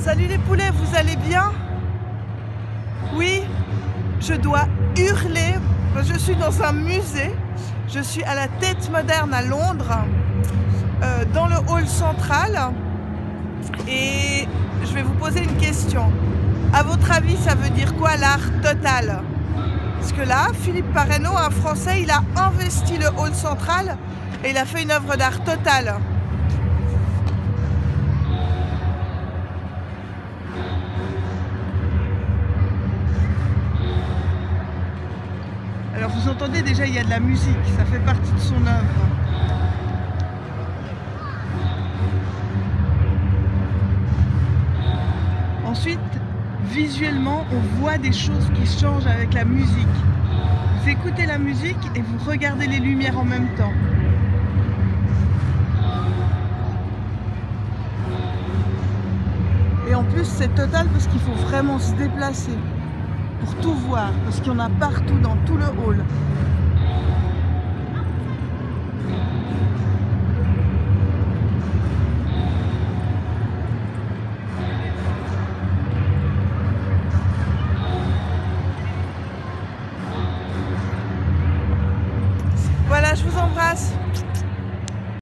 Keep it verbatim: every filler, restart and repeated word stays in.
Salut les poulets, vous allez bien? Oui, je dois hurler. Je suis dans un musée. Je suis à la Tate Modern à Londres, euh, dans le hall central. Et je vais vous poser une question. À votre avis, ça veut dire quoi l'art total? Parce que là, Philippe Parreno, un Français, il a investi le hall central et il a fait une œuvre d'art totale. Alors vous entendez déjà, il y a de la musique, ça fait partie de son œuvre. Ensuite, visuellement, on voit des choses qui changent avec la musique. Vous écoutez la musique et vous regardez les lumières en même temps. Et en plus, c'est total parce qu'il faut vraiment se déplacer pour tout voir, parce qu'il y en a partout dans tout le hall. Voilà, je vous embrasse.